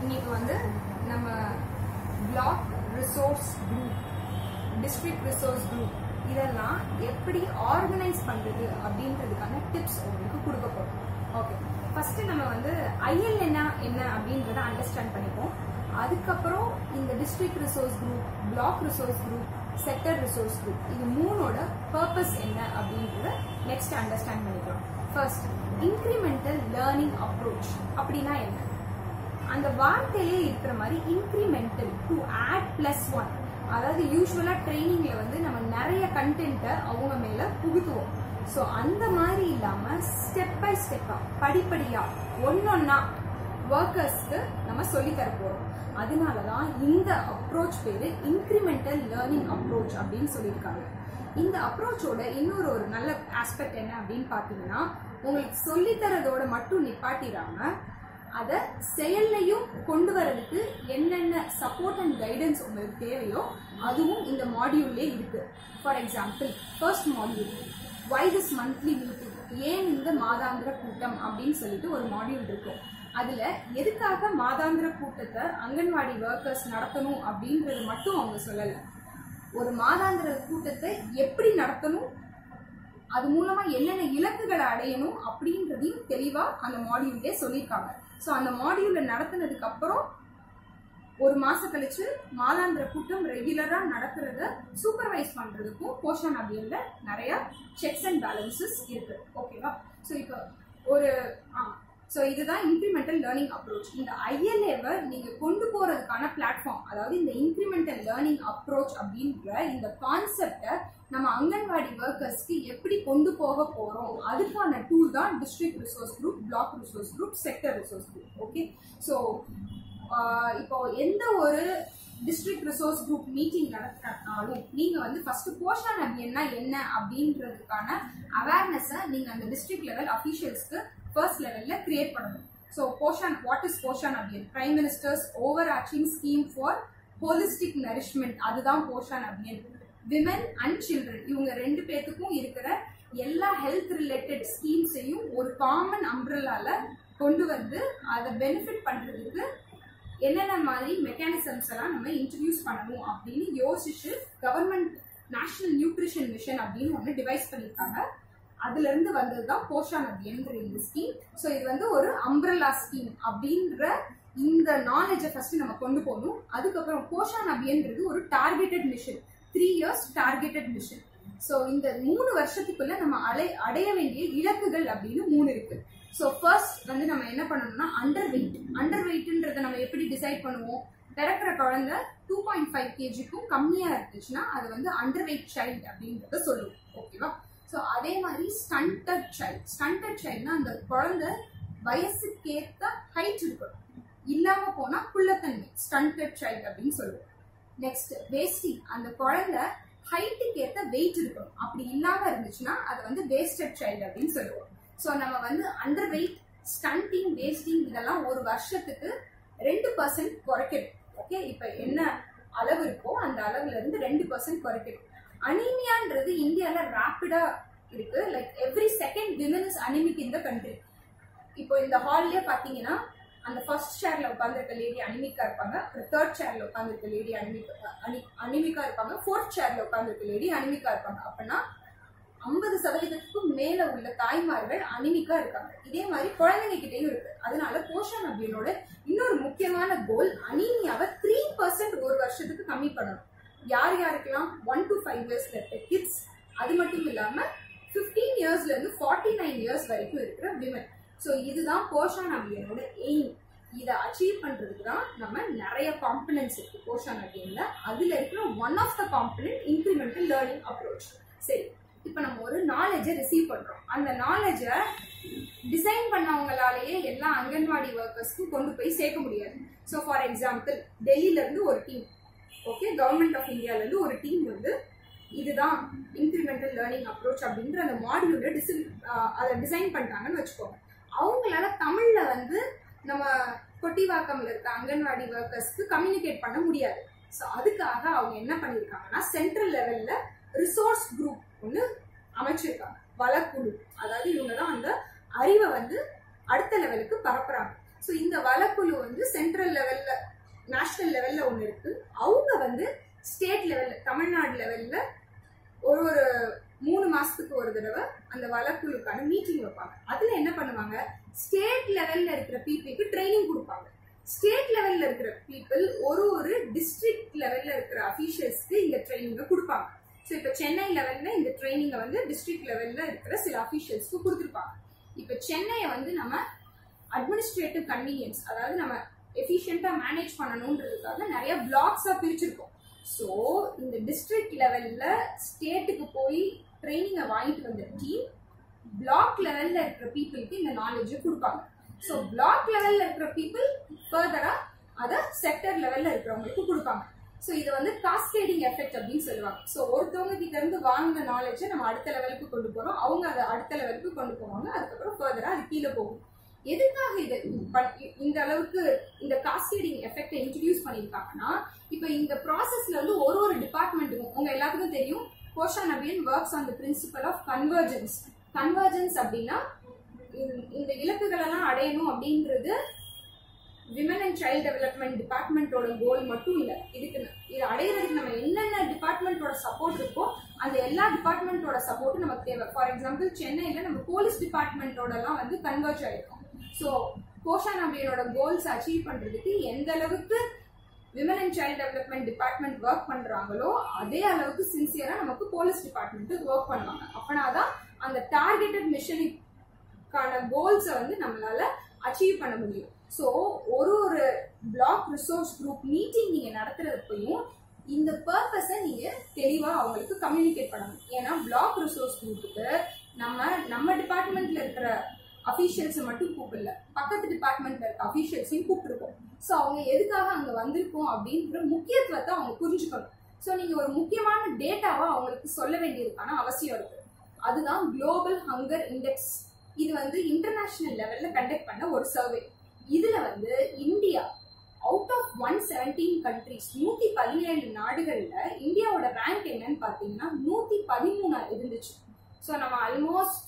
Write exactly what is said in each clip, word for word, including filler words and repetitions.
இன்னைக்கு வந்து நம்ம block resource group, district resource group இதெல்லாம் எப்படி ஆர்கனைஸ் பண்றது அப்படின்றதுக்கான டிப்ஸ் உங்களுக்கு கொடுக்க போறோம். ஓகே, ஃபர்ஸ்ட் நம்ம வந்து ஐஎல்என்னா என்ன அப்படின்றத அண்டர்ஸ்டாண்ட் பண்ணிப்போம். அதுக்கப்புறம் இந்த district resource group, block resource group, sector resource group இது மூணோட பர்பஸ் என்ன அப்படின்றத நெக்ஸ்ட் அண்டர்ஸ்டாண்ட் பண்ணிக்கலாம். ஃபர்ஸ்ட், இன்க்ரிமெண்டல் லேர்னிங் அப்ரோச் அப்படின்னா என்ன? அந்த வார்த்தையிலே இருக்கிற மாதிரி incremental, to add plus one. அதாவது யூஸ்வலா ட்ரைனிங்ல வந்து நம்ம நிறைய கண்டென்ட்டை அவங்க மேல புகுத்துவோம். ஸோ அந்த மாதிரி இல்லாம ஸ்டெப் பை ஸ்டெப்பா, படிப்படியா, ஒன்னொன்னா ஒர்க்கர்ஸ்க்கு நம்ம சொல்லி தர போறோம். அதனாலதான் இந்த அப்ரோச் பேரு இன்க்ரிமெண்டல் லேர்னிங் அப்ரோச் அப்படின்னு சொல்லியிருக்காங்க. இந்த அப்ரோச்சோட இன்னொரு ஒரு நல்ல ஆஸ்பெக்ட் என்ன அப்படின்னு பாத்தீங்கன்னா, உங்களுக்கு சொல்லித்தரதோட மட்டும் நிப்பாட்டிடாம அதை செயல்லையும் கொண்டு வரதுக்கு என்னென்ன சப்போர்ட் அண்ட் கைடன்ஸ் உங்களுக்கு தேவையோ அதுவும் இந்த மாடியூல்லே இருக்கு. For example, first module why this monthly meeting, ஏன் இந்த மாதாந்திர கூட்டம் அப்படின்னு சொல்லிட்டு ஒரு மாடியூல் இருக்கும். அதுல எதுக்காக மாதாந்திர கூட்டத்தை அங்கன்வாடி ஒர்க்கர்ஸ் நடத்தணும் அப்படின்றது மட்டும் அவங்க சொல்லல, ஒரு மாதாந்திர கூட்டத்தை எப்படி நடத்தணும், அது மூலமா என்னென்ன இலக்குகளை அடையணும் அப்படின்றதையும் தெளிவா அந்த மாடியூல்லே சொல்லியிருக்காங்க. ஸோ அந்த மாடியூல்ல நடத்தினதுக்கு அப்புறம் ஒரு மாசம் கழிச்சு மாதாந்திர கூட்டம் ரெகுலரா நடக்கிறத சூப்பர்வைஸ் பண்றதுக்கும் போஷன் அபியான்ல நிறைய செக்ஸ் அண்ட் பேலன்சஸ் இருக்கு. ஓகேவா? ஸோ இப்போ ஒரு ஸோ இதுதான் இன்க்ரிமெண்டல் லேர்னிங் அப்ரோச். இந்த ஐஎல்ஏவை நீங்க கொண்டு போறதுக்கான பிளாட்ஃபார்ம், அதாவது இந்த இன்க்ரிமெண்டல் லேர்னிங் அப்ரோச் அப்படின்ற இந்த கான்செப்டை நம்ம அங்கன்வாடி ஒர்க்கர்ஸ்க்கு எப்படி கொண்டு போக போறோம், அதுக்கான டூல் தான் district resource group, block resource group, sector resource group. Okay, so இப்போ எந்த ஒரு டிஸ்ட்ரிக்ட் ரிசோர்ஸ் குரூப் மீட்டிங் நடத்தினாலும் நீங்க வந்து ஃபர்ஸ்ட் போஷன் அபியான்னா என்ன அப்படின்றதுக்கான அவேர்னஸை நீங்க அந்த டிஸ்ட்ரிக்ட் லெவல் அஃபீஷியல்ஸ்க்கு ஃபர்ஸ்ட் லெவல்ல கிரியேட் பண்ணணும். So Poshan, what is Poshan Abhiyaan? Prime ministers ஓவர் ஆக்டிங் ஸ்கீம் ஃபார் ஹோலிஸ்டிக் நரிஷ்மெண்ட், அதுதான் Poshan Abhiyaan. Women and children இவங்க ரெண்டு பேத்துக்கும் இருக்கிற எல்லா ஹெல்த் ரிலேட்டட் ஸ்கீம்ஸையும் ஒரு காமன் அம்ப்ரெல்லால கொண்டு வந்து அதை பெனிஃபிட் பண்றதுக்கு என்னென்ன மாதிரி மெக்கானிசம்ஸ் எல்லாம் நம்ம இன்ட்ரடியூஸ் பண்ணணும் அப்படின்னு யோசிச்சு கவர்மெண்ட் நேஷனல் நியூட்ரிஷன் மிஷன் அப்படின்னு ஒன்று டிவைஸ் பண்ணியிருக்காங்க. அதுல இருந்து வந்ததுதான் போஷன் அபியான்ற இந்த ஸ்கீம். ஸோ இது வந்து ஒரு அம்ப்ரெல்லா ஸ்கீம் அப்படின்ற இந்த நாலேஜை ஃபர்ஸ்ட் நம்ம கொண்டு போகணும். அதுக்கப்புறம் போஷன் அபியான்றது ஒரு targeted mission, three years targeted mission. So இந்த மூணு வருஷத்துக்குள்ள நம்ம அடை அடைய வேண்டிய இலக்குகள் அப்படின்னு மூணு இருக்கு. ஸோ ஃபர்ஸ்ட் வந்து நம்ம என்ன பண்ணணும்னா அண்டர் வெயிட். அண்டர் வெயிட்ன்றதை நம்ம எப்படி டிசைட் பண்ணுவோம்? பிறக்கிற குழந்தை டூ பாயிண்ட் ஃபைவ் கேஜிக்கும் கம்மியா இருந்துச்சுன்னா அது வந்து அண்டர் வெயிட் சைல்டு அப்படின்றத சொல்லுவோம். ஓகேவா? ஸோ அதே மாதிரி ஸ்டண்டட் சைல்டு. ஸ்டண்டட் சைல்டுனா அந்த குழந்தை வயசுக்கேற்ற ஹைட் இருக்கணும், இல்லாம போனா குள்ளத்தன்மை, ஸ்டண்டட் சைல்டு அப்படின்னு சொல்லுவோம். நெக்ஸ்ட் வேஸ்டிங், அந்த குழந்தை ஹைட்டுக்கு ஏற்ற வெயிட் இருக்கணும், அப்படி இல்லாம இருந்துச்சுன்னா அது வந்து வேஸ்டட் சைல்டு அப்படின்னு சொல்லுவோம். ஸோ நம்ம வந்து அண்டர் வெயிட், ஸ்டண்டிங், வேஸ்டிங் இதெல்லாம் ஒரு வருஷத்துக்கு ரெண்டு பர்சன்ட் குறைக்கணும். ஓகே, இப்ப என்ன அளவு இருக்கோ அந்த அளவுல இருந்து ரெண்டு பர்சன்ட் குறைக்கணும். அனீமியான்றது இந்தியால ரேப்பிடா இருக்கு. Like every second women is anaemic in the country. இப்போ இந்த ஹால்லே பாத்தீங்கன்னா அந்த ஃபர்ஸ்ட் சேர்ல உட்காந்துருக்க லேடி அனிமிக்கா இருப்பாங்க, தேர்ட் சேர்ல உட்காந்துருக்க லேடி அனிமிக்கா அனிமிக்கா இருப்பாங்க, ஃபோர்த் சேர்ல உட்காந்துருக்க லேடி அனிமிக்கா இருப்பாங்க. அப்படின்னா ஐம்பது சதவீதத்துக்கும் மேல உள்ள தாய்மார்கள் அனிமிக்கா இருக்காங்க. இதே மாதிரி குழந்தைங்க கிட்டையும் இருக்கு. அதனால போஷன் அபியானோட இன்னொரு முக்கியமான கோல் அனீமியாவை த்ரீ பர்சன்ட் ஒரு வருஷத்துக்கு கம்மி பண்ணணும். யார் யாருக்கெல்லாம் ஒன் டு ஃபைவ் இயர்ஸ்ல இருக்க கிட்ஸ், அது மட்டும் இல்லாம பிப்டீன் இயர்ஸ்ல இருந்து ஃபார்ட்டி நைன் இயர்ஸ் வரைக்கும் இருக்கிற விமன். ஸோ இதுதான் போஷன் அபியானோட எய்ம். இதை அச்சீவ் பண்றதுக்கு தான் நம்ம நிறைய காம்பனன்ட்ஸ் இருக்கு போஷன் அபியான்ல. அதுல இருக்கிற one of the component incremental learning approach. சரி, இப்போ நம்ம ஒரு நாலேஜை ரிசீவ் பண்றோம். அந்த நாலேஜை டிசைன் பண்ணவங்களாலேயே எல்லா அங்கன்வாடி ஒர்க்கர்ஸ்க்கும் கொண்டு போய் சேர்க்க முடியாது. ஸோ ஃபார் எக்ஸாம்பிள், டெல்லியில இருந்து ஒரு டீம், ஓகே, கவர்மெண்ட் ஆஃப் இந்தியால இருந்து ஒரு டீம் வந்து இதுதான் இன்க்ரிமெண்டல் லேர்னிங் அப்ரோச் அப்படின்ற அந்த மாடியூல டிசைன் அதை டிசைன் பண்ணிட்டாங்கன்னு வச்சுக்கோங்க. அவங்களால தமிழ்ல வந்து நம்ம கொட்டிவாக்கம்ல இருக்க அங்கன்வாடி ஒர்க்கர்ஸ்க்கு கம்யூனிகேட் பண்ண முடியாது. ஸோ அதுக்காக அவங்க என்ன பண்ணிருக்காங்கன்னா சென்ட்ரல் லெவல்ல ரிசோர்ஸ் குரூப் ஒன்று அமைச்சிருக்காங்க, வளக்குழு. அதாவது இவங்க தான் அந்த அறிவை வந்து அடுத்த லெவலுக்கு பரப்புறாங்க. ஸோ இந்த வழக்குழு வந்து சென்ட்ரல் லெவல்ல நேஷனல் லெவல்ல ஒன்று இருக்கு. அவங்க வந்து ஸ்டேட் லெவல்ல தமிழ்நாடு லெவல்ல ஒரு ஒரு மூணு மாசத்துக்கு ஒரு தடவை அந்த வழக்குழுக்கான மீட்டிங் வைப்பாங்க. அதுல என்ன பண்ணுவாங்க, ஸ்டேட் லெவல்ல இருக்கிற பீப்புளுக்கு ட்ரைனிங் கொடுப்பாங்க. ஸ்டேட் லெவல்ல இருக்கிற பீப்புள் ஒரு ஒரு டிஸ்ட்ரிக்ட் லெவல்ல இருக்கிற அபிஷியல்ஸ்க்கு இந்த ட்ரைனிங்கை கொடுப்பாங்க. ஸோ இப்போ சென்னை லெவல்ல இந்த ட்ரைனிங்கை வந்து டிஸ்ட்ரிக்ட் லெவல்ல இருக்கிற சில அபிஷியல்ஸ்க்கு கொடுத்துருப்பாங்க. இப்போ சென்னையை வந்து நம்ம அட்மினிஸ்ட்ரேட்டிவ் கன்வீனியன்ஸ், அதாவது நம்ம எஃபிஷியண்டா மேனேஜ் பண்ணணும்ன்றதுக்காக நிறைய பிளாக்ஸா பிரிச்சிருக்கோம். ஸோ இந்த டிஸ்ட்ரிக்ட் லெவல்ல ஸ்டேட்டுக்கு போய் ட்ரைனிங்கை வாங்கிட்டு வந்த டீம் பிளாக் லெவல்ல இருக்கிற பீப்புளுக்கு இந்த நாலேஜை கொடுப்பாங்க. ஸோ பிளாக் லெவல்ல இருக்கிற பீப்புள் ஃபர்தரா அதை செக்டர் லெவல்ல இருக்கிறவங்களுக்கு கொடுப்பாங்க. ஸோ இது வந்து காஸ்கேடிங் எஃபெக்ட் அப்படின்னு சொல்லுவாங்க. ஸோ ஒருத்தவங்க கிட்ட இருந்து வாங்கின நாலேஜை நம்ம அடுத்த லெவலுக்கு கொண்டு போறோம், அவங்க அதை அடுத்த லெவலுக்கு கொண்டு போவாங்க, அதுக்கப்புறம் ஃபர்தரா அது கீழே போகும். எதுக்காக இது இந்த அளவுக்கு இந்த காஸ்கேடிங் எஃபெக்டை இன்ட்ரடியூஸ் பண்ணியிருக்காங்கன்னா, இப்போ இந்த ப்ராசஸ்ல வந்து ஒரு ஒரு டிபார்ட்மெண்ட்டுக்கும் உங்க எல்லாத்துக்கும் தெரியும், கோஷா நபியன் works on the principle of convergence. Convergence அப்படின்னா இந்த இலக்குகள் எல்லாம் அடையணும் அப்படின்றது விமன் அண்ட் சைல்ட் டெவலப்மெண்ட் டிபார்ட்மெண்டோட கோல் மட்டும் இல்லை. இதுக்கு இது அடையிறதுக்கு நம்ம என்னென்ன டிபார்ட்மெண்டோட சப்போர்ட் இருக்கோ அந்த எல்லா டிபார்ட்மெண்டோட சப்போர்ட்டும் நமக்கு தேவை. ஃபார் எக்ஸாம்பிள் சென்னையில நம்ம போலீஸ் டிபார்ட்மெண்டோட எல்லாம் வந்து கன்வர்ஜ் ஆயிருக்கும். ஸோ கோஷா நபியனோட கோல்ஸ் அச்சீவ் பண்றதுக்கு எந்த அளவுக்கு women and child development department work பண்றாங்களோ அதே அளவுக்கு சின்சியரா நமக்கு போலீஸ் டிபார்ட்மெண்ட் ஒர்க் பண்ணுவாங்க. அப்பனாதான் அந்த டார்கெட்டட் மிஷனுக்கான கோல்ஸை வந்து நம்மளால அச்சீவ் பண்ண முடியும். ஸோ ஒரு ஒரு பிளாக் ரிசோர்ஸ் குரூப் மீட்டிங் நீங்க நடத்துறப்பையும் இந்த பர்பஸை நீங்க தெளிவா அவங்களுக்கு கம்யூனிகேட் பண்ணணும். ஏன்னா பிளாக் ரிசோர்ஸ் குரூப்புக்கு நம்ம நம்ம டிபார்ட்மெண்ட்ல இருக்கிற அபிஷியல்ஸை மட்டும் கூப்பிடல, பக்கத்து டிபார்ட்மெண்ட்ல இருக்க அபிஷியல்ஸையும் கூப்பிட்டுருக்கோம். ஸோ அவங்க எதுக்காக அங்க வந்திருக்கோம் அப்படின்ற முக்கியத்துவத்தை அவங்க புரிஞ்சுக்கணும். ஸோ நீங்க ஒரு முக்கியமான டேட்டாவை அவங்களுக்கு சொல்ல வேண்டியதுக்கான அவசியம் இருக்கு. அதுதான் குளோபல் ஹங்கர் இண்டெக்ஸ். இது வந்து இன்டர்நேஷனல் லெவல்ல கண்டக்ட் பண்ண ஒரு சர்வே. இதுல வந்து India out of one seventeen countries நூத்தி பதினேழு நாடுகள்ல இந்தியாவோட ரேங்க் என்னன்னு பாத்தீங்கன்னா நூத்தி பதிமூணு இருந்துச்சு. ஸோ நம்ம ஆல்மோஸ்ட்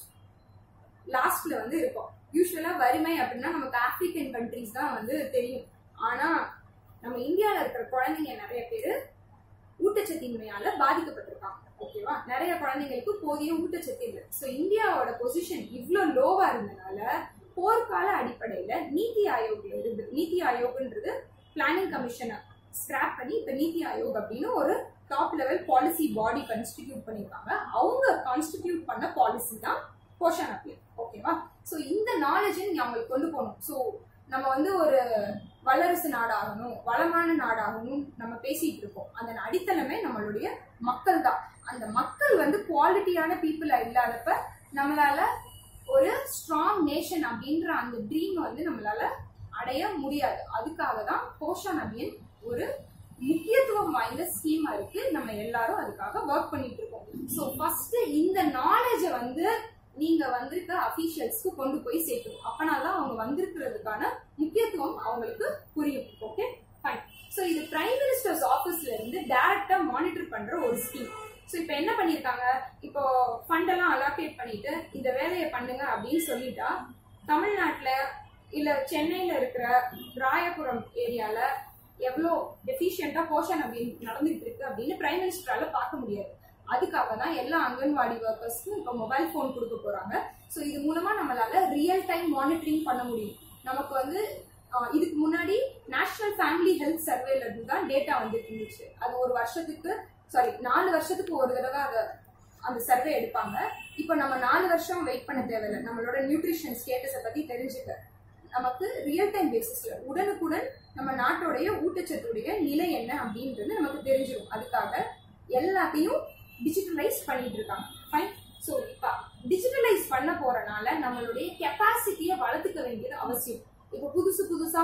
லாஸ்ட்ல வந்து இருக்கோம். யூஸ்வலா வறுமை அப்படின்னா நமக்கு ஆப்பிரிக்கன் கண்ட்ரிஸ் தான் வந்து தெரியும். ஆனா நம்ம இந்தியாவில இருக்கிற குழந்தைங்க நிறைய பேரு ஊட்டச்சத்தின்மையால பாதிக்கப்பட்டிருக்காங்க. ஓகேவா, நிறைய குழந்தைங்களுக்கு போதிய ஊட்டச்சத்து இல்லை. ஸோ இந்தியாவோட பொசிஷன் இவ்வளவு லோவா இருந்தனால போர்க்கால அடிப்படையில நீதி ஆயோக்ல இருந்து, நீதி ஆயோக்ன்றது பிளானிங் கமிஷனை ஸ்கிராப் பண்ணி இப்ப நீதி ஆயோக் அப்படின்னு ஒரு top level policy body constitute பண்ணிருக்காங்க. அவங்க கான்ஸ்டிடியூட் பண்ண பாலிசி தான் கோஷா நபியன். ஓகேவா, ஸோ இந்த நாலேஜை நீங்க அவங்களுக்கு கொண்டு போகணும். ஸோ நம்ம வந்து ஒரு வல்லரசு நாடாகணும், வளமான நாடாகணும் நம்ம பேசிட்டு இருக்கோம். அந்த அடித்தளமே நம்மளுடைய மக்கள் தான். அந்த மக்கள் வந்து குவாலிட்டியான பீப்புளா இல்லாதப்ப நம்மளால ஒரு ஸ்ட்ராங் நேஷன் அப்படின்ற அந்த ட்ரீம் வந்து நம்மளால அடைய முடியாது. அதுக்காக தான் கோஷா நபியன் ஒரு முக்கியத்துவம் வாய்ந்த ஸ்கீமா இருக்கு. நம்ம எல்லாரும் அதுக்காக ஒர்க் பண்ணிட்டு இருக்கோம். ஸோ ஃபர்ஸ்ட் இந்த நாலேஜை வந்து நீங்க வந்திருக்க அபிஷியல்ஸ்க்கு கொண்டு போய் சேர்க்கணும். அப்பனாதான் அவங்க வந்திருக்கிறதுக்கான முக்கியத்துவம் அவங்களுக்கு புரியும். Okay fine. ஸோ இது பிரைம் மினிஸ்டர்ஸ் ஆபீஸ்ல இருந்து டைரக்டா மானிட்டர் பண்ற ஒரு ஸ்கீம். ஸோ இப்போ என்ன பண்ணியிருக்காங்க, இப்போ ஃபண்ட் எல்லாம் அலோகேட் பண்ணிட்டு இந்த வேலையை பண்ணுங்க அப்படின்னு சொல்லிட்டா தமிழ்நாட்டில் இல்லை சென்னையில் இருக்கிற ராயபுரம் ஏரியால எவ்வளோ எஃபிஷியண்டா கோஷா நபியன் நடந்துட்டு இருக்கு அப்படின்னு பிரைம் மினிஸ்டரால பார்க்க முடியாது. அதுக்காக தான் எல்லா அங்கன்வாடி ஒர்க்கர்ஸ்க்கும் இப்போ மொபைல் ஃபோன் கொடுக்க போறாங்க. ஸோ இது மூலமா நம்மளால ரியல் டைம் மானிட்டரிங் பண்ண முடியும். நமக்கு வந்து இதுக்கு முன்னாடி நேஷனல் ஃபேமிலி ஹெல்த் சர்வேல இருந்து தான் டேட்டா வந்துட்டு இருந்துச்சு. அது ஒரு வருஷத்துக்கு சாரி நாலு வருஷத்துக்கு ஒரு தடவை அதை அந்த சர்வே எடுப்பாங்க. இப்போ நம்ம நாலு வருஷம் வெயிட் பண்ண தேவையில்லை. நம்மளோட நியூட்ரிஷன் ஸ்டேட்டஸை பத்தி தெரிஞ்சுக்க நமக்கு ரியல் டைம் பேசிஸ்ல உடனுக்குடன் நம்ம நாட்டோடைய ஊட்டச்சத்துடைய நிலை என்ன அப்படின்றது நமக்கு தெரிஞ்சிடும். அதுக்காக எல்லாத்தையும் டிஜிட்டலைஸ் பண்ணிட்டு இருக்காங்க. ஃபைன். ஸோ இப்போ டிஜிட்டலைஸ் பண்ண போறனால நம்மளுடைய கெப்பாசிட்டியை வளர்த்துக்க வேண்டியது அவசியம். இப்போ புதுசு புதுசா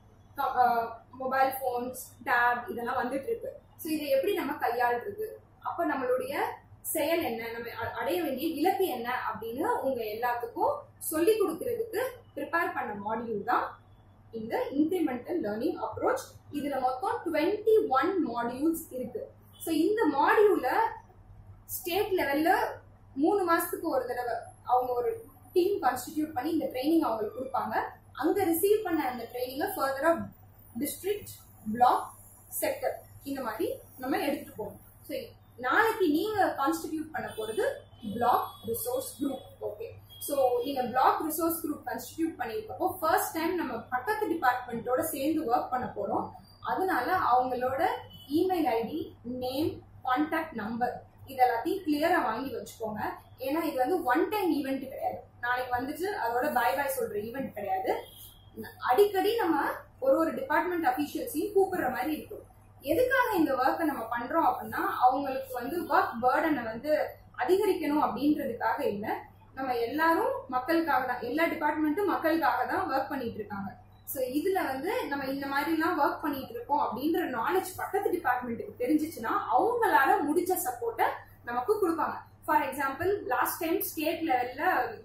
மொபைல் போன்ஸ், டேப் இதெல்லாம் வந்துட்டு இருக்கு. ஸோ இதை எப்படி நம்ம கையாளுறது, அப்போ நம்மளுடைய செயல் என்ன, நம்ம அடைய வேண்டிய இலக்கு என்ன அப்படின்னு உங்க எல்லாத்துக்கும் சொல்லி கொடுக்கறதுக்கு ப்ரிப்பேர் பண்ண மாடியூல் தான் இந்த இன்கிரிமெண்டல் லேர்னிங் அப்ரோச். இதுல மொத்தம் டுவெண்ட்டி ஒன் மாடியூல்ஸ் இருக்கு. ஸோ இந்த மாடியூல ஸ்டேட் லெவல்ல மூணு மாசத்துக்கு ஒரு தடவை அவங்க ஒரு டீம் கான்ஸ்டிடியூட் பண்ணி இந்த ட்ரைனிங் அவங்களுக்கு கொடுப்பாங்க. அங்க ரிசீவ் பண்ண அந்த ட்ரைனிங்கை ஃபர்தரா டிஸ்ட்ரிக்ட், பிளாக், செக்டர் இந்த மாதிரி நம்ம எடுத்துட்டு போகணும். ஸோ நாளைக்கு நீங்க கான்ஸ்டிடியூட் பண்ண போறது block resource group. Okay, so நீங்க பிளாக் ரிசோர்ஸ் குரூப் கான்ஸ்டிடியூட் பண்ணிருக்கப்போ ஃபர்ஸ்ட் டைம் நம்ம பக்கத்து டிபார்ட்மெண்ட்டோட சேர்ந்து ஒர்க் பண்ண போறோம். அதனால அவங்களோட email ID, name, contact number இதெல்லாத்தையும் கிளியரா வாங்கி வச்சுக்கோங்க. ஏன்னா இது வந்து ஒன் டைம் ஈவெண்ட் கிடையாது. நாளைக்கு வந்துட்டு அதோட பாய் பாய் சொல்ற ஈவெண்ட் கிடையாது. அடிக்கடி நம்ம ஒரு ஒரு டிபார்ட்மெண்ட் அபிஷியல்ஸையும் கூப்பிடுற மாதிரி இருக்கும். எதுக்காக இந்த ஒர்க்கை நம்ம பண்றோம் அப்படின்னா அவங்களுக்கு வந்து ஒர்க் பேர்டனை வந்து அதிகரிக்கணும் அப்படின்றதுக்காக இல்லை. நம்ம எல்லாரும் மக்களுக்காக தான், எல்லா டிபார்ட்மெண்ட்டும் மக்களுக்காக தான் ஒர்க் பண்ணிட்டு இருக்காங்க. ஸோ இதுல வந்து நம்ம இந்த மாதிரி எல்லாம் ஒர்க் பண்ணிட்டு இருக்கோம் அப்படின்ற நாலேஜ் பக்கத்து டிபார்ட்மெண்ட்டுக்கு தெரிஞ்சிச்சுன்னா அவங்களால முடிச்ச சப்போர்ட்டை நமக்கு கொடுப்பாங்க. For example last time state லெவல்ல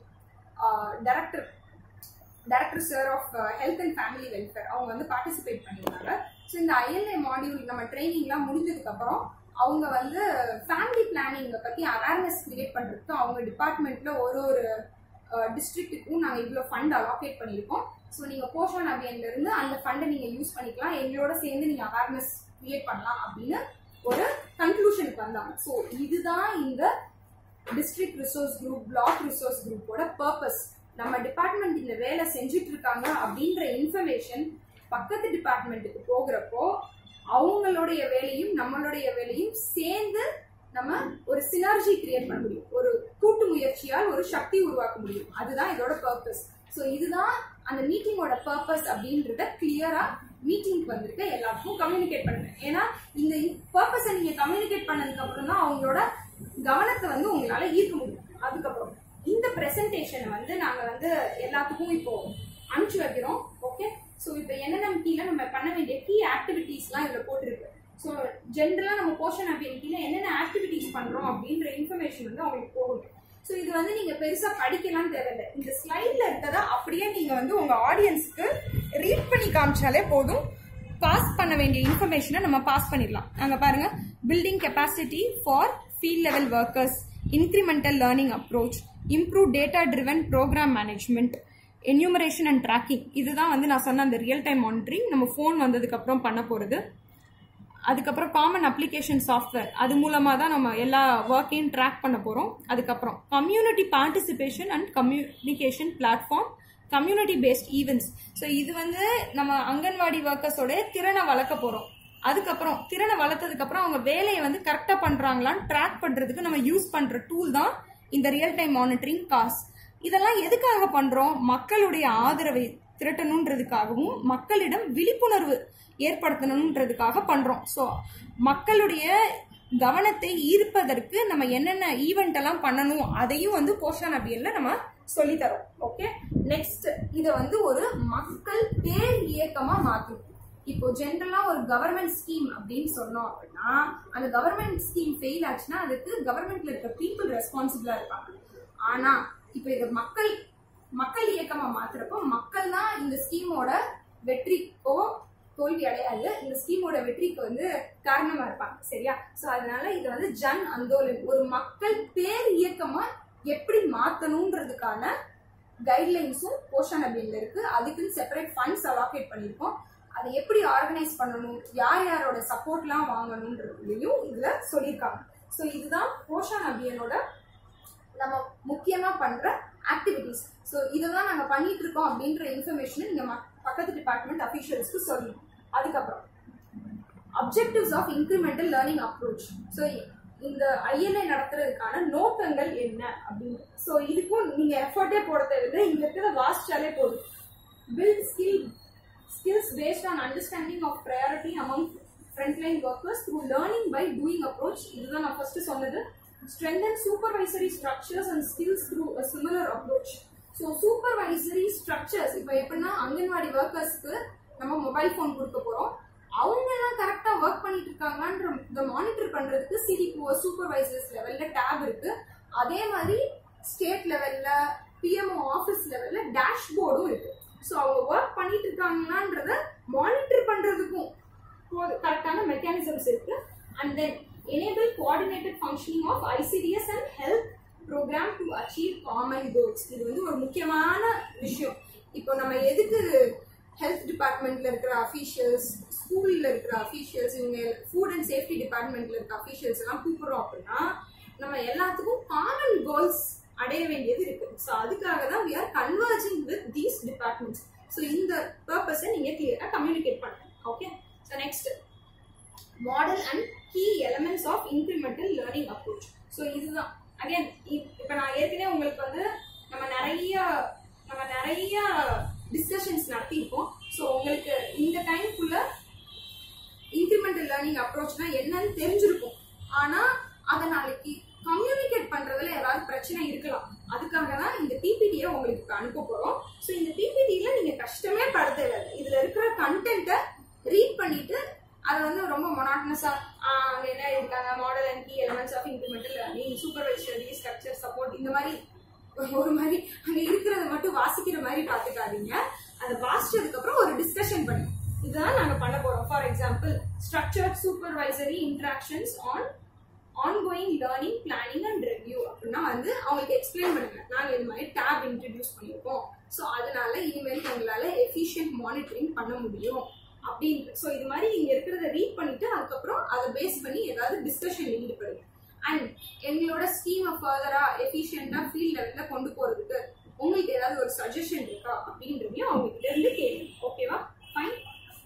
director director sir of health and family welfare அவங்க வந்து பார்ட்டிசிபேட் பண்ணியிருந்தாங்க. ஸோ இந்த ஐஎல்ஐ மாடியூல் நம்ம ட்ரைனிங்லாம் முடிஞ்சதுக்கு அப்புறம் அவங்க வந்து ஃபேமிலி பிளானிங்கை பத்தி அவேர்னஸ் கிரியேட் பண்றதுக்கு அவங்க டிபார்ட்மெண்ட்ல ஒரு ஒரு டிஸ்ட்ரிக்ட்டுக்கும் நாங்கள் இவ்வளோ ஃபண்ட் அலோகேட் பண்ணியிருக்கோம். ஸோ நீங்கள் போஷன் அபியான்ல இருந்து அந்த ஃபண்டை நீங்கள் யூஸ் பண்ணிக்கலாம், எங்களோட சேர்ந்து நீங்கள் அவேர்னஸ் கிரியேட் பண்ணலாம் அப்படின்னு ஒரு கன்க்ளூஷனுக்கு வந்தாங்க. ஸோ இதுதான் இந்த district resource group, block resource குரூப்போட பர்பஸ். நம்ம டிபார்ட்மெண்ட் இந்த வேலை செஞ்சுட்டு இருக்காங்க அப்படின்ற இன்ஃபர்மேஷன் பக்கத்து டிபார்ட்மெண்ட்டுக்கு போகிறப்போ அவங்களுடைய வேலையும் நம்மளுடைய வேலையும் சேர்ந்து நம்ம ஒரு சினர்ஜி கிரியேட் பண்ண முடியும். ஒரு கூட்டு முயற்சியால் ஒரு சக்தி உருவாக்க முடியும். அதுதான் இதோட பர்பஸ். ஸோ இதுதான் அந்த மீட்டிங்கோட பர்பஸ் அப்படின்றத கிளியரா மீட்டிங்க்கு வந்திருக்க எல்லாருக்கும் கம்யூனிகேட் பண்ணுங்க. ஏன்னா இந்த பர்பஸை நீங்க கம்யூனிகேட் பண்ணதுக்கு அப்புறம் தான் அவங்களோட கவனத்தை வந்து உங்களால ஈர்க்க முடியும். அதுக்கப்புறம் இந்த பிரசன்டேஷனை வந்து நாங்க வந்து எல்லாத்துக்கும் இப்போ அனுப்பிச்சு வைக்கிறோம். ஓகே, ஸோ இப்போ என்என்எம்டில நம்ம பண்ண வேண்டிய கீ ஆக்டிவிட்டிஸ்லாம் இதுல போட்டிருக்கு. ஸோ ஜென்ரலா நம்ம போஷன் அபியான்ல என்னென்ன ஆக்டிவிட்டிஸ் பண்றோம் அப்படின்ற இன்ஃபர்மேஷன் வந்து அவங்களுக்கு போகும். ஸோ இது வந்து நீங்க பெருசா படிக்கலாம் தேவையில்லை. இந்த ஸ்லைட்ல இருக்கதா அப்படியே நீங்க வந்து உங்க ஆடியன்ஸ்க்கு ரீட் பண்ணி காமிச்சாலே போதும். பாஸ் பண்ண வேண்டிய இன்ஃபர்மேஷனை நம்ம பாஸ் பண்ணிடலாம். அங்க பாருங்க, building capacity for field level workers, incremental learning approach, improve data driven programme management, enumeration and tracking. இதுதான் வந்து நான் சொன்ன அந்த ரியல் டைம் மானிட்டரிங் நம்ம ஃபோன் வந்ததுக்கு அப்புறம் பண்ண போறது. அதுக்கப்புறம் காமன் அப்ளிகேஷன் சாஃப்ட்வேர், அது மூலமா தான் நம்ம எல்லா ஒர்க்கையும் ட்ராக் பண்ண போறோம். அதுக்கப்புறம் community participation and communication platform, community based events. So இது வந்து நம்ம அங்கன்வாடி ஒர்க்கர்ஸோட திறனை வளர்க்க போறோம். அதுக்கப்புறம் திறனை வளர்த்ததுக்கு அப்புறம் அவங்க வேலையை வந்து கரெக்டா பண்றாங்களான்னு ட்ராக் பண்றதுக்கு நம்ம யூஸ் பண்ற டூல் தான் இந்த ரியல் டைம் மானிட்டரிங் காஸ். இதெல்லாம் எதுக்காக பண்றோம்? மக்களுடைய ஆதரவை திரட்டணுன்றதுக்காகவும் மக்களிடம் விழிப்புணர்வு ஏற்படுத்தணுன்றதுக்காக பண்றோம். ஸோ மக்களுடைய கவனத்தை ஈர்ப்பதற்கு நம்ம என்னென்ன ஈவெண்ட் எல்லாம் பண்ணணும் அதையும் வந்து போஷன் அபியான்ல நம்ம சொல்லி தரோம். ஓகே, நெக்ஸ்ட் இதை வந்து ஒரு மக்கள் பேர் இயக்கமா மாற்றும். இப்போ ஜென்ரலா ஒரு கவர்மெண்ட் ஸ்கீம் அப்படின்னு சொன்னோம் அப்படின்னா அந்த கவர்மெண்ட் ஸ்கீம் ஃபெயில் ஆச்சுன்னா அதுக்கு கவர்மெண்ட்ல இருக்க பீப்புள் ரெஸ்பான்சிபிளா இருப்பாங்க. ஆனா இப்போ இது மக்கள் மக்கள் இயக்கமா மாத்துறப்போ மக்கள் தான் இந்த ஸ்கீமோட வெற்றிக்கோ தோல்வி அடையாது, இந்த ஸ்கீமோட வெற்றிக்கு வந்து காரணமா இருப்பாங்க. சரியா? சோ அதனால இது வந்து ஜன் அந்தோலன், ஒரு மக்கள் பேர் இயக்கமா எப்படி மாத்தணும்ன்றதுக்கான கைட்லைன்ஸும் போஷன் அபியான்ல இருக்கு. அதுக்குன்னு செப்பரேட் ஃபண்ட்ஸ் அலோகேட் பண்ணிருக்கோம். அதை எப்படி ஆர்கனைஸ் பண்ணணும், யார் யாரோட சப்போர்ட்லாம் வாங்கணும்ன்றதையும் இதுல சொல்லியிருக்காங்க. ஸோ இதுதான் போஷன் அபியானோட நம்ம முக்கியமா பண்ற ஆக்டிவிட்டிஸ். ஸோ இதெல்லாம் நாங்க பண்ணிட்டு இருக்கோம் அப்படின்ற இன்ஃபர்மேஷனை நீங்க பக்கத்து டிபார்ட்மெண்ட் அபிஷியல்ஸ்க்கு சொல்லணும். அதுக்கப்புறம் objectives of incremental learning approach. So இந்த ஐஎல்ஐ நடத்துறதுக்கான நோக்கங்கள் என்ன அப்படின்னு. ஸோ இதுக்கும் நீங்க எஃபர்ட்டே போட தேவையில்லை, இங்க இருக்கிறத வாசிச்சாலே போதும். Build skill skills based on understanding of priority among frontline workers through learning by doing approach. இதுதான் நான் ஃபர்ஸ்ட் சொன்னது. Strengthen supervisory structures and skills through a similar approach. So supervisory structures இப்போ எப்படின்னா அங்கன்வாடி ஒர்க்கர்ஸ்க்கு நம்ம மொபைல் போன் கொடுக்க போறோம். அவங்க எல்லாம் கரெக்டா ஒர்க் பண்ணிட்டு இருக்காங்கன்ற மானிட்டர் பண்றதுக்கு சிடிபிஓ சூப்பர்வைசர்ஸ் லெவல்ல டேப் இருக்கு. அதே மாதிரி ஸ்டேட் லெவல்ல பிஎம்ஓ ஆஃபீஸ் லெவல்ல டேஷ்போர்டும் இருக்கு. ஸோ அவங்க ஒர்க் பண்ணிட்டு இருக்காங்களான்றத மானிட்டர் பண்றதுக்கும் கரெக்டான மெக்கானிசம்ஸ் இருக்கு. And then enable coordinated functioning of I C D S and health program to achieve common goals. இது வந்து ஒரு முக்கியமான விஷயம். இப்போ நம்ம எதுக்கு ஹெல்த் டிபார்ட்மெண்ட்ல இருக்கிற அஃபீஷியல்ஸ், ஸ்கூல்ல இருக்கிற அஃபீஷியல்ஸ், இவங்க ஃபுட் அண்ட் சேஃப்டி டிபார்ட்மெண்ட்ல இருக்க அஃபீஷியல்ஸ் எல்லாம் கூப்பிடுறோம் அப்படின்னா நம்ம எல்லாத்துக்கும் காமன் கோல்ஸ் அடைய வேண்டியது இருக்கு. ஸோ அதுக்காக தான் we are converging with these departments. So இந்த பர்பஸை நீங்க கிளியரா கம்யூனிகேட் பண்ணுங்க. Okay. So next model and key elements of incremental learning approach. So இதுதான் அகைன் இப்போ நான் ஏற்கனவே உங்களுக்கு வந்து நம்ம நிறைய நம்ம நிறைய டிஸ்கஷன்ஸ் நடத்தியிருக்கோம். ஸோ உங்களுக்கு இந்த டைம்குள்ள இன்க்ரிமெண்டல் லேர்னிங் அப்ரோச்னா என்னன்னு தெரிஞ்சிருக்கும். ஆனா அதை நாளைக்கு கம்யூனிகேட் பண்றதுல ஏதாவது பிரச்சனை இருக்கலாம். அதுக்காக தான் இந்த பிபிடியை உங்களுக்கு அனுப்ப போறோம். ஸோ இந்த பிபிடியில நீங்க கஷ்டமே பட தேவையில்லை. இதுல இருக்கிற கண்டென்ட்டை ரீட் பண்ணிட்டு அதை வந்து ரொம்ப மொனாட்டனஸா அங்க என்ன இருக்காங்க, model and key elements of incremental learning, supervisory, structure, support, இந்த மாதிரி ஒரு மாதிரி அங்க இருக்கிறத மட்டும் வாசிக்கிற மாதிரி பாத்துக்காதீங்க. அதை வாசிச்சதுக்கு அப்புறம் ஒரு டிஸ்கஷன் பண்ணி இதுதான் நாங்க பண்ண போறோம். For example structured supervisory interactions on ongoing learning planning and review அப்படின்னா வந்து அவங்களுக்கு எக்ஸ்பிளைன் பண்ணுங்க. நாங்க இது மாதிரி டேப் இன்ட்ரடியூஸ் பண்ணியிருக்கோம். ஸோ அதனால இனிமேல் எங்களால எஃபிஷியன்ட் மானிட்டரிங் பண்ண முடியும் அப்படின்னு. ஸோ இது மாதிரி நீங்க இருக்கிறத ரீட் பண்ணிட்டு அதுக்கப்புறம் அதை பேஸ் பண்ணி ஏதாவது டிஸ்கஷன் ஈடுபடுங்க. அண்ட் எங்களோட ஸ்கீமை ஃபர்தரா எஃபிஷியண்டா ஃபீல்ட் லெவல்ல கொண்டு போறதுக்கு உங்களுக்கு ஏதாவது ஒரு சஜஷன் இருக்கா அப்படின்றதையும் அவங்க கிட்ட இருந்து கேளுங்க. ஓகேவா? ஃபைன்.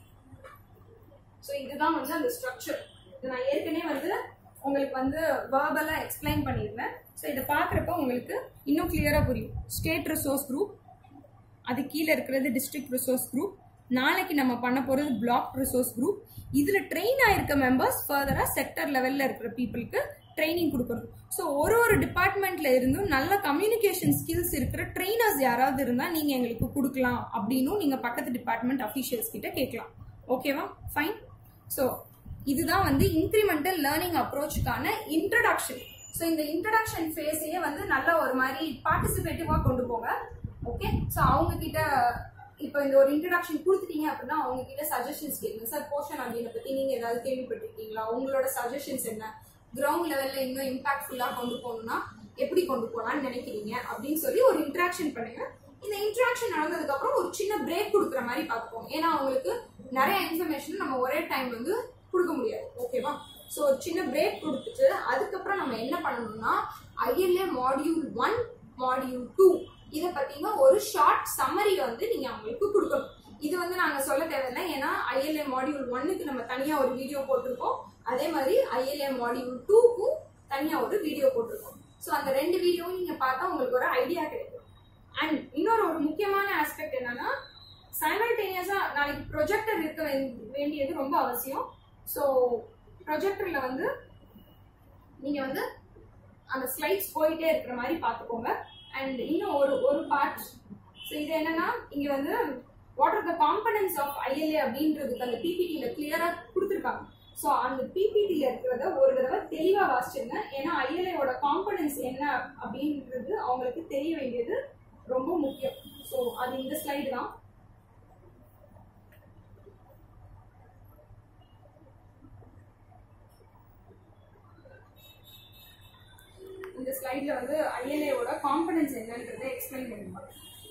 ஸோ இதுதான் வந்து அந்த ஸ்ட்ரக்சர். இது நான் ஏற்கனவே வந்து உங்களுக்கு வந்து வேர்பலா எக்ஸ்பிளைன் பண்ணியிருந்தேன். ஸோ இதை பார்க்குறப்ப உங்களுக்கு இன்னும் கிளியரா புரியும். ஸ்டேட் ரிசோர்ஸ் குரூப், அது கீழே இருக்கிறது டிஸ்ட்ரிக்ட் ரிசோர்ஸ் குரூப், நாளைக்கு நம்ம பண்ண போறது பிளாக் ரிசோர்ஸ் குரூப். இதுல ட்ரெயின் ஆயிருக்க மெம்பர்ஸ் ஃபர்தரா செக்டர் லெவல்ல இருக்கிற பீப்புளுக்கு ட்ரைனிங் கொடுக்கணும். ஸோ ஒரு ஒரு டிபார்ட்மெண்ட்ல இருந்தும் நல்ல கம்யூனிகேஷன் ஸ்கில்ஸ் இருக்கிற ட்ரெயினர்ஸ் யாராவது இருந்தா நீங்க எங்களுக்கு கொடுக்கலாம் அப்படின்னு நீங்க பக்கத்து டிபார்ட்மெண்ட் அஃபீஷியல்ஸ் கிட்ட கேட்கலாம். ஓகேவா? ஃபைன். ஸோ இதுதான் வந்து இன்க்ரிமெண்டல் லேர்னிங் அப்ரோச்சுக்கான இன்ட்ரடக்ஷன். ஸோ இந்த இன்ட்ரடக்ஷன் ஃபேஸையே வந்து நல்லா ஒரு மாதிரி பார்ட்டிசிபேட்டிவா கொண்டு போங்க. ஓகே. ஸோ அவங்க கிட்ட இப்போ இந்த ஒரு இன்ட்ரடக்ஷன் கொடுத்துட்டீங்க அப்படின்னா அவங்க கிட்ட சஜஷன்ஸ் கேளுங்க. சார் போர்ஷன் அப்படின்ற பத்தி நீங்க ஏதாவது கேள்விப்பட்டிருக்கீங்களா, உங்களோட சஜஷன்ஸ் என்ன, கிரவுண்ட் லெவல்ல இன்னும் இம்பாக்ட்ஃபுல்லா கொண்டு போகணும்னா எப்படி கொண்டு போகலாம்னு நினைக்கிறீங்க அப்படின்னு சொல்லி ஒரு இன்ட்ராக்ஷன் பண்ணுங்க. இந்த இன்ட்ராக்ஷன் நடந்ததுக்கு அப்புறம் ஒரு சின்ன பிரேக் கொடுக்குற மாதிரி பார்த்துப்போம். ஏன்னா அவங்களுக்கு நிறைய இன்ஃபர்மேஷன் நம்ம ஒரே டைம் வந்து கொடுக்க முடியாது. ஓகேவா? ஸோ ஒரு சின்ன பிரேக் கொடுத்துட்டு அதுக்கப்புறம் நம்ம என்ன பண்ணணும்னா ILA module one, module two இதை பத்தின ஒரு ஷார்ட் சம்மரி வந்து நீங்க அவங்களுக்கு கொடுக்கணும். இது வந்து நாங்க சொல்ல தேவையில்லை. ஏன்னா ஐஎல்ஏ மாடியூல் ஒன்னுக்கு நம்ம தனியா ஒரு வீடியோ போட்டிருக்கோம். அதே மாதிரி ஐஎல்ஏ மாடியூல் டூக்கும் தனியா ஒரு வீடியோ போட்டிருக்கோம். ஸோ அந்த ரெண்டு வீடியோவும் நீங்க பார்த்தா உங்களுக்கு ஒரு ஐடியா கிடைக்கும். அண்ட் இன்னொரு ஒரு முக்கியமான ஆஸ்பெக்ட் என்னன்னா சைமல்டேனியஸா நாளைக்கு ப்ரொஜெக்டர் இருக்க வேண்டியது ரொம்ப அவசியம். ஸோ ப்ரொஜெக்டர்ல வந்து நீங்க வந்து அந்த ஸ்லைட்ஸ் போயிட்டே இருக்கிற மாதிரி பார்த்துக்கோங்க. அண்ட் இன்னும் ஒரு ஒரு பார்ட். ஸோ இது என்னன்னா இங்க வந்து what are the components of ILA அப்படின்றதுக்கு அந்த பிபிடியில கிளியரா கொடுத்துருக்காங்க. ஸோ அந்த பிபிடியில இருக்கிறத ஒரு தடவை தெளிவா வாசிச்சுங்க. ஏன்னா ஐஎல்ஏவோட காம்பனன்ட்ஸ் என்ன அப்படின்றது அவங்களுக்கு தெரிய வேண்டியது ரொம்ப முக்கியம். ஸோ அது இந்த ஸ்லைடு தான். இந்த ஸ்லைட்ல வந்து ஐஎல்ஏவோட காம்பனன்ட்ஸ் என்னன்றதை எக்ஸ்பிளைன் பண்ணுவாங்க.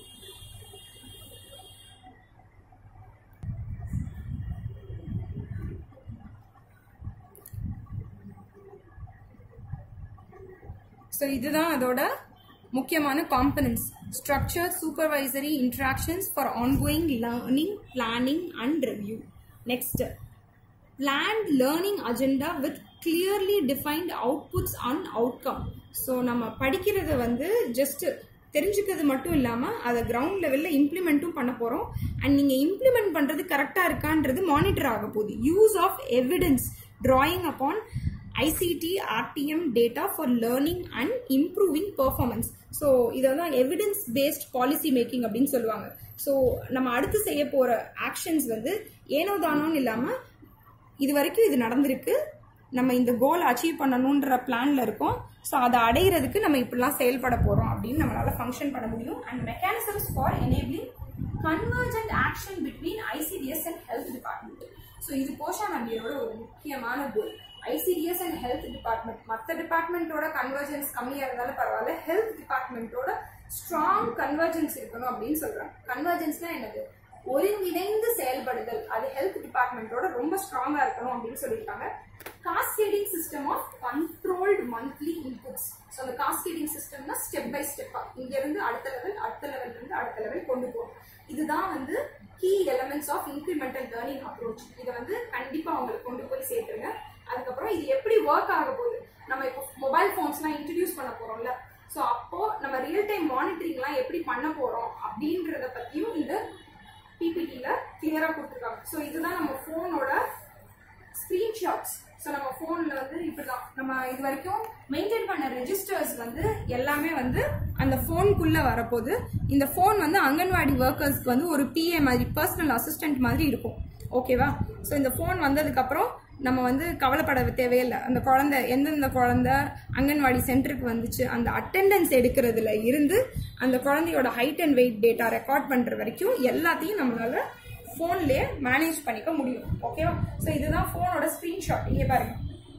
ஸோ இதுதான் அதோட முக்கியமான components. Structure, supervisory interactions for ongoing learning, planning and review. Next planned learning agenda with clearly defined outputs and outcome. So நம்ம படிக்கிறத வந்து ஜஸ்ட் தெரிஞ்சுக்கிறது மட்டும் இல்லாமல் அதை கிரவுண்ட் லெவலில் இம்ப்ளிமெண்ட்டும் பண்ண போகிறோம். அண்ட் நீங்கள் இம்ப்ளிமெண்ட் பண்ணுறது கரெக்டாக இருக்கான்றது மானிட்டர் ஆக போகுது. Use of evidence drawing upon I C T R T M data for learning and improving performance. So இதெல்லாம் எவிடன்ஸ் பேஸ்ட் பாலிசி மேக்கிங் அப்படின்னு சொல்லுவாங்க. ஸோ நம்ம அடுத்து செய்ய போகிற ஆக்ஷன்ஸ் வந்து ஏனோ தானோன்னு இல்லாமல் இது வரைக்கும் இது நடந்திருக்கு, நம்ம இந்த கோல் அச்சீவ் பண்ணணுன்ற பிளான்ல இருக்கோம். ஸோ அதை அடைகிறதுக்கு நம்ம இப்படிலாம் செயல்பட போகிறோம் அப்படின்னு நம்மளால ஃபங்க்ஷன் பண்ண முடியும். And mechanisms for enabling convergent action between ICDS and health department. So இது போஷன் அம்பியரோட ஒரு முக்கியமான goal. ICDS and health department மற்ற டிபார்ட்மெண்ட்டோட கன்வர்ஜென்ஸ் கம்மியாக இருந்தாலும் பரவாயில்ல, ஹெல்த் டிபார்ட்மெண்ட்டோட ஸ்ட்ராங் கன்வர்ஜென்ஸ் இருக்கணும் அப்படின்னு சொல்றாங்க. கன்வர்ஜென்ஸ்னா என்னது? ஒருங்கிணைந்து செயல்படுதல். அது ஹெல்த் டிபார்ட்மெண்டோட ரொம்ப ஸ்ட்ராங்கா இருக்கணும் அப்படின்னு சொல்லியிருக்காங்க. Cascading system of controlled monthly inputs. So அந்த காஸ்கேடிங் சிஸ்டம்னா ஸ்டெப் பை ஸ்டெப்பா இங்க இருந்து அடுத்த லெவல், அடுத்த லெவல் இருந்து அடுத்த லெவல் கொண்டு போகும். இதுதான் வந்து key elements of incremental learning approach. இதை வந்து கண்டிப்பா அவங்களுக்கு கொண்டு போய் சேர்த்துருங்க. அதுக்கப்புறம் இது எப்படி ஒர்க் ஆக போகுது, நம்ம இப்போ மொபைல் போன்ஸ்லாம் இன்ட்ரடியூஸ் பண்ண போறோம்ல, ஸோ அப்போ நம்ம ரியல் டைம் மானிட்டரிங்லாம் எப்படி பண்ண போறோம் அப்படின்றத பத்தியும் இந்த பிபிடில கிளியரா கொடுத்துருக்காங்க. ஸோ இதுதான் நம்ம போனோட ஸ்கிரீன்ஷாட்ஸ். ஸோ நம்ம போன்ல வந்து இப்படிதான் நம்ம இது வரைக்கும் மெயின்டைன் பண்ண ரெஜிஸ்டர்ஸ் வந்து எல்லாமே வந்து அந்த போனுக்குள்ள வரப்போகுது. இந்த போன் வந்து அங்கன்வாடி ஒர்க்கர்ஸ்க்கு வந்து ஒரு பிஏ மாதிரி, பர்சனல் அசிஸ்டன்ட் மாதிரி இருக்கும். ஓகேவா? ஸோ இந்த போன் வந்ததுக்கு அப்புறம் நம்ம வந்து கவலைப்பட தேவையில்லை. அந்த குழந்தை எந்தெந்த குழந்தை அங்கன்வாடி சென்டருக்கு வந்துச்சு, அந்த அட்டெண்டன்ஸ் எடுக்கிறதுல இருந்து அந்த குழந்தையோட height and weight data record பண்ற வரைக்கும் எல்லாத்தையும் நம்மளால போன்லயே மேனேஜ் பண்ணிக்க முடியும். ஓகேவா? ஸோ இதுதான் போனோட ஸ்கிரீன்ஷாட். இங்க பாருங்க,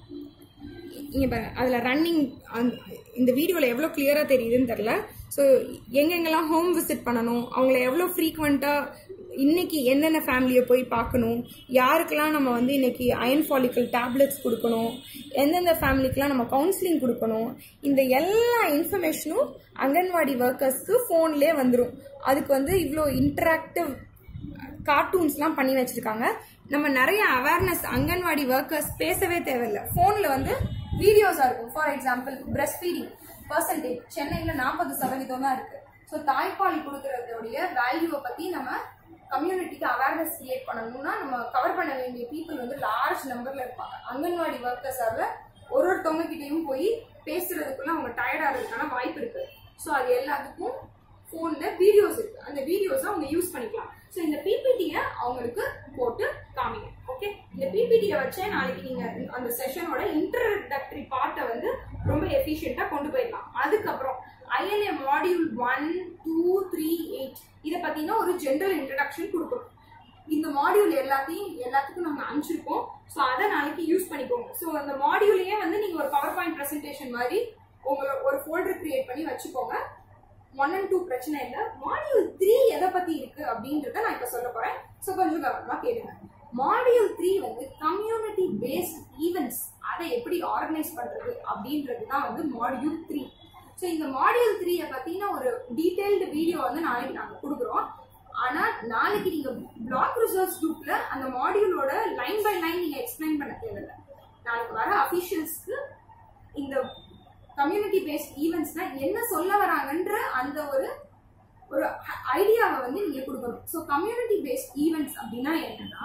இங்க பாருங்க, அதுல ரன்னிங் இந்த வீடியோல எவ்வளவு கிளியரா தெரியுதுன்னு தெரியல. ஸோ எங்கெங்கெல்லாம் ஹோம் விசிட் பண்ணணும், அவங்கள எவ்வளவு ஃப்ரீக்வெண்டா இன்னைக்கு என்னென்ன ஃபேமிலியை போய் பார்க்கணும், யாருக்கெல்லாம் நம்ம வந்து இன்னைக்கு அயன் ஃபாலிக்கல் டேப்லெட்ஸ் கொடுக்கணும், எந்தெந்த ஃபேமிலிக்கெல்லாம் நம்ம கவுன்சிலிங் கொடுக்கணும், இந்த எல்லா இன்ஃபர்மேஷனும் அங்கன்வாடி ஒர்க்கர்ஸ்க்கு ஃபோன்லேயே வந்துடும். அதுக்கு வந்து இவ்வளோ இன்டராக்டிவ் கார்ட்டூன்ஸ்லாம் பண்ணி வச்சிருக்காங்க. நம்ம நிறைய அவேர்னஸ் அங்கன்வாடி ஒர்க்கர்ஸ் பேசவே தேவையில்லை, ஃபோனில் வந்து வீடியோஸாக இருக்கும். For example breastfeeding percentage சென்னையில் நாற்பது சதவீதம் தான் இருக்கு. ஸோ தாய்ப்பால் கொடுக்கறதோடைய வேல்யூவை பற்றி நம்ம கம்யூனிட்டிக்கு அவேர்னஸ் கிரியேட் பண்ணணும்னா நம்ம கவர் பண்ண வேண்டிய பீப்புள் வந்து லார்ஜ் நம்பர்ல இருப்பாங்க. அங்கன்வாடி ஒர்க்கர்ஸால ஒரு ஒருத்தவங்க கிட்டையும் போய் பேசுறதுக்குள்ள அவங்க டயர்ட் ஆகிறதுக்கான வாய்ப்பு இருக்கு. ஸோ அது எல்லாத்துக்கும் போன்ல வீடியோஸ் இருக்கு, அந்த வீடியோஸை அவங்க யூஸ் பண்ணிக்கலாம். ஸோ இந்த பிபிடியை அவங்களுக்கு போட்டு காமிங்க. ஓகே, இந்த பிபிடியை வச்சே நாளைக்கு நீங்க அந்த செஷனோட இன்ட்ரோடக்டரி பார்ட்டை வந்து ரொம்ப எஃபிஷியண்டா கொண்டு போயிடலாம். அதுக்கப்புறம் INA module one two three eight இதை பத்தினா ஒரு ஜென்ரல் இன்ட்ரடக்ஷன் கொடுக்கணும். இந்த மாடியூல் எல்லாத்தையும் எல்லாத்துக்கும் நம்ம அனுப்பிச்சிருக்கோம். ஸோ அதை நாளைக்கு யூஸ் பண்ணிக்கோங்க. ஸோ அந்த மாடியூலையே வந்து நீங்க ஒரு பவர் பாயிண்ட் ப்ரெசன்டேஷன் மாதிரி உங்களை ஒரு ஃபோல்டர் கிரியேட் பண்ணி வச்சுக்கோங்க. ஒன் அண்ட் டூ பிரச்சனை இல்லை. மாடியூல் த்ரீ எதை பத்தி இருக்கு அப்படின்றத நான் இப்ப சொல்ல போறேன். ஸோ கொஞ்சம் கவனமா கேளுங்க. மாடியூல் த்ரீ வந்து கம்யூனிட்டி பேஸ்ட் ஈவெண்ட்ஸ், அதை எப்படி ஆர்கனைஸ் பண்றது அப்படின்றது தான் வந்து மாடியூல் த்ரீ. ஸோ இந்த மாடியூல் த்ரீயை பத்தின ஒரு டீடைல்டு வீடியோ வந்து நாளைக்கு நாங்க கொடுக்குறோம். ஆனா நாளைக்கு நீங்க பிளாக் ரிசர்ச் குரூப்ல அந்த மாடியூலோட லைன் பை லைன் நீங்க எக்ஸ்பிளைன் பண்ண தேவையில்லை. நாளைக்கு வர அபிஷியல்ஸ்க்கு இந்த கம்யூனிட்டி பேஸ்ட் ஈவெண்ட்ஸ்னா என்ன சொல்ல வராங்கன்ற அந்த ஒரு ஒரு ஐடியாவை வந்து நீங்க கொடுக்கணும். ஸோ கம்யூனிட்டி பேஸ்ட் ஈவெண்ட்ஸ் அப்படின்னா என்னன்னா,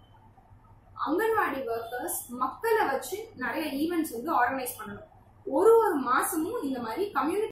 அங்கன்வாடி ஒர்க்கர்ஸ் மக்களை வச்சு நிறைய ஈவெண்ட்ஸ் வந்து ஆர்கனைஸ் பண்ணணும். ஒரு ஒரு மாசமும் இந்த மாதிரி கம்யூனிட்டி